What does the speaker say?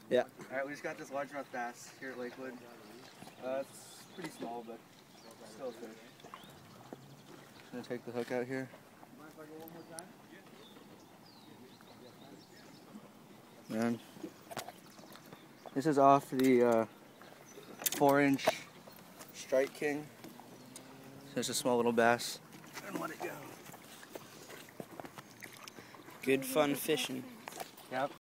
Yeah. Alright, we just got this largemouth bass here at Lakewood. It's pretty small, but still a fish. I'm gonna take the hook out here. And this is off the 4-inch StrikeKing. So it's a small little bass. And let it go. Good fun fishing. Yep.